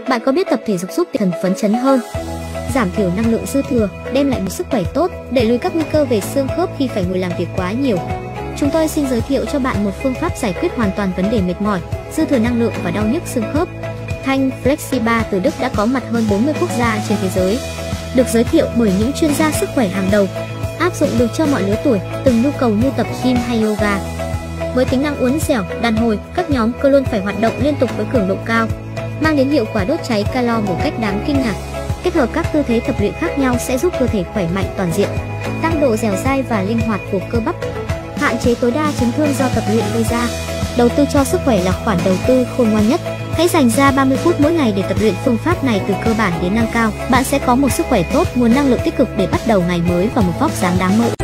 Bạn có biết tập thể dục giúp tinh thần phấn chấn hơn, giảm thiểu năng lượng dư thừa, đem lại một sức khỏe tốt, đẩy lùi các nguy cơ về xương khớp khi phải ngồi làm việc quá nhiều? Chúng tôi xin giới thiệu cho bạn một phương pháp giải quyết hoàn toàn vấn đề mệt mỏi, dư thừa năng lượng và đau nhức xương khớp. Thanh Flexibar từ Đức đã có mặt hơn 40 quốc gia trên thế giới, được giới thiệu bởi những chuyên gia sức khỏe hàng đầu, áp dụng được cho mọi lứa tuổi, từng nhu cầu như tập gym hay yoga. Với tính năng uốn dẻo, đàn hồi, các nhóm cơ luôn phải hoạt động liên tục với cường độ cao, mang đến hiệu quả đốt cháy calo một cách đáng kinh ngạc. Kết hợp các tư thế tập luyện khác nhau sẽ giúp cơ thể khỏe mạnh toàn diện, tăng độ dẻo dai và linh hoạt của cơ bắp, hạn chế tối đa chấn thương do tập luyện gây ra. Đầu tư cho sức khỏe là khoản đầu tư khôn ngoan nhất. Hãy dành ra 30 phút mỗi ngày để tập luyện phương pháp này từ cơ bản đến nâng cao. Bạn sẽ có một sức khỏe tốt, nguồn năng lượng tích cực để bắt đầu ngày mới và một vóc dáng đáng mơ.